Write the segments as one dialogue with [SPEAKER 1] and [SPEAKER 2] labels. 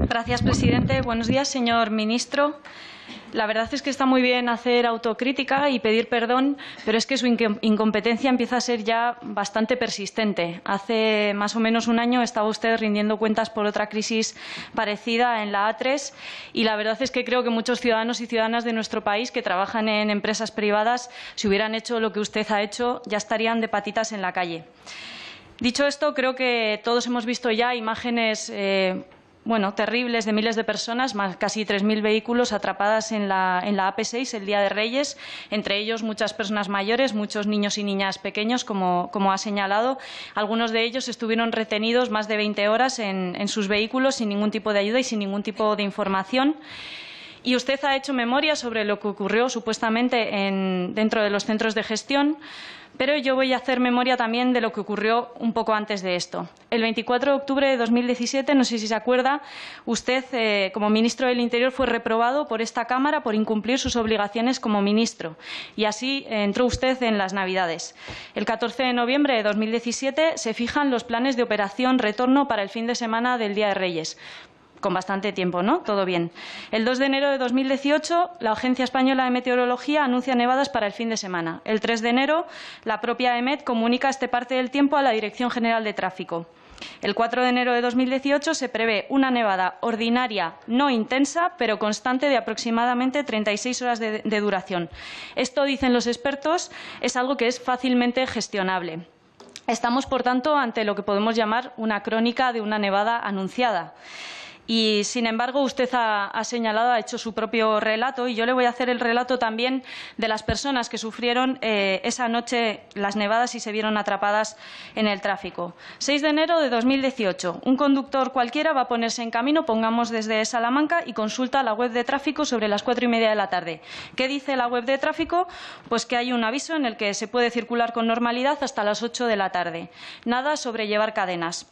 [SPEAKER 1] Gracias, presidente. Buenos días, señor ministro. La verdad es que está muy bien hacer autocrítica y pedir perdón, pero es que su incompetencia empieza a ser ya bastante persistente. Hace más o menos un año estaba usted rindiendo cuentas por otra crisis parecida en la A3 y la verdad es que creo que muchos ciudadanos y ciudadanas de nuestro país que trabajan en empresas privadas, si hubieran hecho lo que usted ha hecho, ya estarían de patitas en la calle. Dicho esto, creo que todos hemos visto ya imágenes terribles de miles de personas, más casi 3.000 vehículos atrapadas en la AP6 el Día de Reyes, entre ellos muchas personas mayores, muchos niños y niñas pequeños, como ha señalado. Algunos de ellos estuvieron retenidos más de 20 horas en sus vehículos sin ningún tipo de ayuda y sin ningún tipo de información. Y usted ha hecho memoria sobre lo que ocurrió supuestamente dentro de los centros de gestión, pero yo voy a hacer memoria también de lo que ocurrió un poco antes de esto. El 24 de octubre de 2017, no sé si se acuerda, usted, como ministro del Interior, fue reprobado por esta Cámara por incumplir sus obligaciones como ministro. Y así entró usted en las Navidades. El 14 de noviembre de 2017 se fijan los planes de operación retorno para el fin de semana del Día de Reyes. Con bastante tiempo, ¿no? Todo bien. El 2 de enero de 2018, la Agencia Española de Meteorología anuncia nevadas para el fin de semana. El 3 de enero, la propia EMET comunica este parte del tiempo a la Dirección General de Tráfico. El 4 de enero de 2018 se prevé una nevada ordinaria, no intensa, pero constante, de aproximadamente 36 horas de duración. Esto, dicen los expertos, es algo que es fácilmente gestionable. Estamos, por tanto, ante lo que podemos llamar una crónica de una nevada anunciada. Y, sin embargo, usted ha señalado, ha hecho su propio relato, y yo le voy a hacer el relato también de las personas que sufrieron esa noche las nevadas y se vieron atrapadas en el tráfico. 6 de enero de 2018. Un conductor cualquiera va a ponerse en camino, pongamos desde Salamanca, y consulta la web de tráfico sobre las 4:30 de la tarde. ¿Qué dice la web de tráfico? Pues que hay un aviso en el que se puede circular con normalidad hasta las 8 de la tarde. Nada sobre llevar cadenas.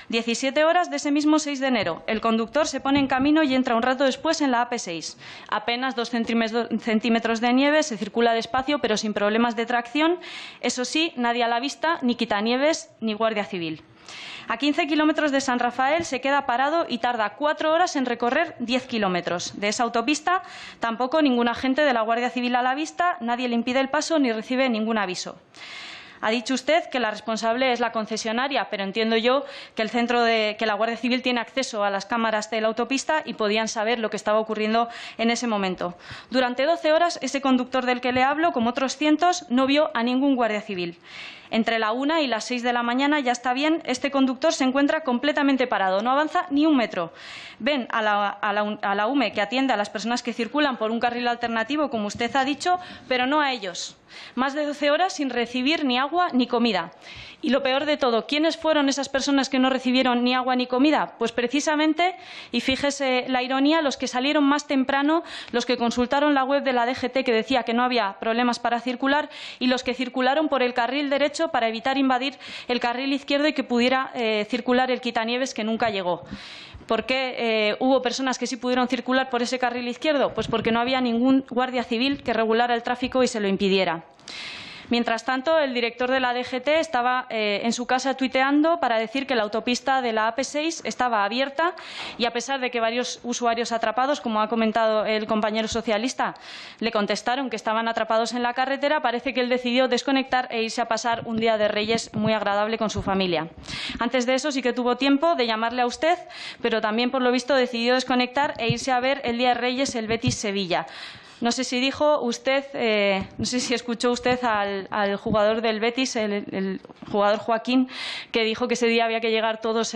[SPEAKER 1] 17 horas de ese mismo 6 de enero. El conductor se pone en camino y entra un rato después en la AP6. Apenas 2 centímetros de nieve, se circula despacio pero sin problemas de tracción. Eso sí, nadie a la vista, ni quitanieves ni guardia civil. A 15 kilómetros de San Rafael se queda parado y tarda 4 horas en recorrer 10 kilómetros. De esa autopista tampoco ningún agente de la Guardia Civil a la vista, nadie le impide el paso ni recibe ningún aviso. Ha dicho usted que la responsable es la concesionaria, pero entiendo yo que que la Guardia Civil tiene acceso a las cámaras de la autopista y podían saber lo que estaba ocurriendo en ese momento. Durante 12 horas, ese conductor del que le hablo, como otros cientos, no vio a ningún Guardia Civil. Entre la 1 y las 6 de la mañana, ya está bien, este conductor se encuentra completamente parado, no avanza ni un metro. Ven a la UME, que atiende a las personas que circulan por un carril alternativo, como usted ha dicho, pero no a ellos. Más de 12 horas sin recibir ni agua ni comida. Y lo peor de todo, ¿quiénes fueron esas personas que no recibieron ni agua ni comida? Pues precisamente, y fíjese la ironía, los que salieron más temprano, los que consultaron la web de la DGT que decía que no había problemas para circular, y los que circularon por el carril derecho para evitar invadir el carril izquierdo y que pudiera circular el quitanieves, que nunca llegó. ¿Por qué hubo personas que sí pudieron circular por ese carril izquierdo? Pues porque no había ningún guardia civil que regulara el tráfico y se lo impidiera. Mientras tanto, el director de la DGT estaba en su casa tuiteando para decir que la autopista de la AP6 estaba abierta y, a pesar de que varios usuarios atrapados, como ha comentado el compañero socialista, le contestaron que estaban atrapados en la carretera, parece que él decidió desconectar e irse a pasar un Día de Reyes muy agradable con su familia. Antes de eso sí que tuvo tiempo de llamarle a usted, pero también, por lo visto, decidió desconectar e irse a ver el Día de Reyes el Betis-Sevilla. No sé si dijo usted, no sé si escuchó usted al jugador del Betis, el jugador Joaquín, que dijo que ese día había que llegar todos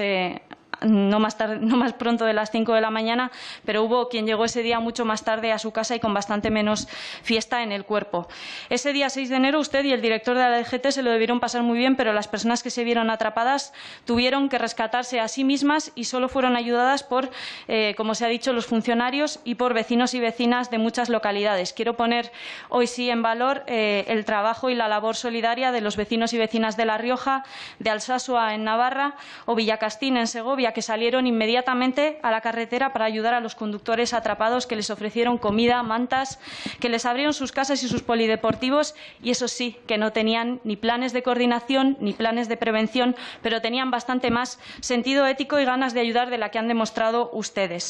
[SPEAKER 1] no más pronto de las 5 de la mañana, pero hubo quien llegó ese día mucho más tarde a su casa y con bastante menos fiesta en el cuerpo. Ese día 6 de enero usted y el director de la DGT se lo debieron pasar muy bien, pero las personas que se vieron atrapadas tuvieron que rescatarse a sí mismas y solo fueron ayudadas por, como se ha dicho, los funcionarios y por vecinos y vecinas de muchas localidades. Quiero poner hoy sí en valor el trabajo y la labor solidaria de los vecinos y vecinas de La Rioja, de Alsasua en Navarra o Villacastín en Segovia, ya que salieron inmediatamente a la carretera para ayudar a los conductores atrapados, que les ofrecieron comida, mantas, que les abrieron sus casas y sus polideportivos, y eso sí, que no tenían ni planes de coordinación ni planes de prevención, pero tenían bastante más sentido ético y ganas de ayudar de la que han demostrado ustedes.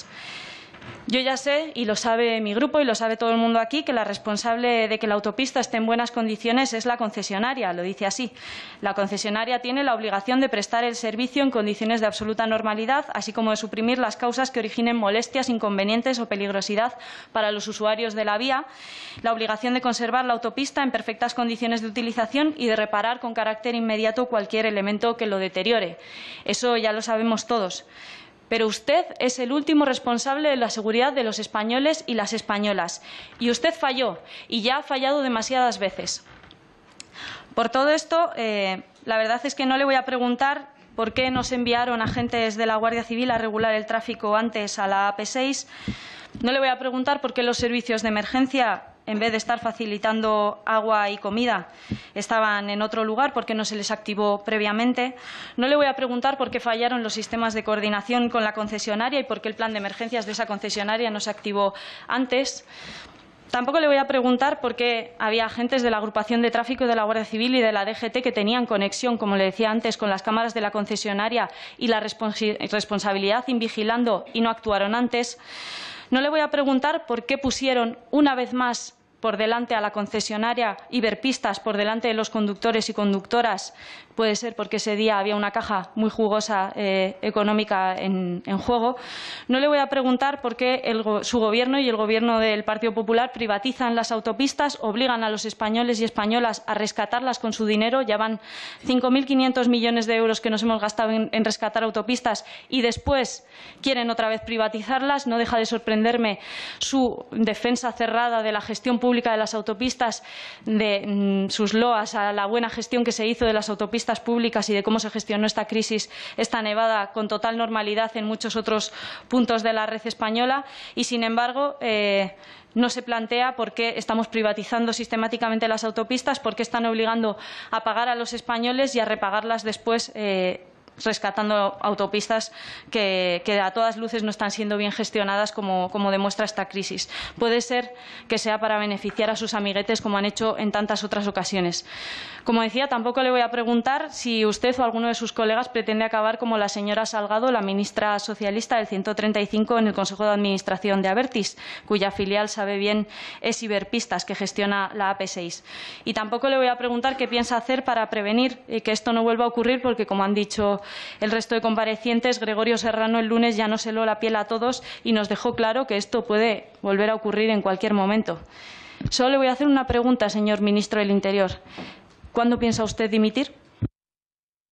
[SPEAKER 1] Yo ya sé, y lo sabe mi grupo y lo sabe todo el mundo aquí, que la responsable de que la autopista esté en buenas condiciones es la concesionaria, lo dice así. La concesionaria tiene la obligación de prestar el servicio en condiciones de absoluta normalidad, así como de suprimir las causas que originen molestias, inconvenientes o peligrosidad para los usuarios de la vía, la obligación de conservar la autopista en perfectas condiciones de utilización y de reparar con carácter inmediato cualquier elemento que lo deteriore. Eso ya lo sabemos todos. Pero usted es el último responsable de la seguridad de los españoles y las españolas. Y usted falló, y ya ha fallado demasiadas veces. Por todo esto, la verdad es que no le voy a preguntar por qué nos enviaron agentes de la Guardia Civil a regular el tráfico antes a la AP6. No le voy a preguntar por qué los servicios de emergencia, en vez de estar facilitando agua y comida, estaban en otro lugar, porque no se les activó previamente. No le voy a preguntar por qué fallaron los sistemas de coordinación con la concesionaria y por qué el plan de emergencias de esa concesionaria no se activó antes. Tampoco le voy a preguntar por qué había agentes de la agrupación de tráfico de la Guardia Civil y de la DGT que tenían conexión, como le decía antes, con las cámaras de la concesionaria y la responsabilidad invigilando y no actuaron antes. No le voy a preguntar por qué pusieron una vez más por delante a la concesionaria Iberpistas por delante de los conductores y conductoras. Puede ser porque ese día había una caja muy jugosa económica en juego. No le voy a preguntar por qué su Gobierno y el Gobierno del Partido Popular privatizan las autopistas, obligan a los españoles y españolas a rescatarlas con su dinero. Ya van 5.500 millones de euros que nos hemos gastado en rescatar autopistas y después quieren otra vez privatizarlas. No deja de sorprenderme su defensa cerrada de la gestión pública de las autopistas, de sus loas a la buena gestión que se hizo de las autopistas públicas y de cómo se gestionó esta crisis, esta nevada, con total normalidad en muchos otros puntos de la red española. Y, sin embargo, no se plantea por qué estamos privatizando sistemáticamente las autopistas, por qué están obligando a pagar a los españoles y a repagarlas después, rescatando autopistas que a todas luces no están siendo bien gestionadas, como demuestra esta crisis. Puede ser que sea para beneficiar a sus amiguetes, como han hecho en tantas otras ocasiones. Como decía, tampoco le voy a preguntar si usted o alguno de sus colegas pretende acabar como la señora Salgado, la ministra socialista del 135 en el Consejo de Administración de Abertis, cuya filial, sabe bien, es Iberpistas, que gestiona la AP6. Y tampoco le voy a preguntar qué piensa hacer para prevenir que esto no vuelva a ocurrir, porque, como han dicho el resto de comparecientes, Gregorio Serrano el lunes ya nos heló la piel a todos y nos dejó claro que esto puede volver a ocurrir en cualquier momento. Solo le voy a hacer una pregunta, señor ministro del Interior. ¿Cuándo piensa usted dimitir?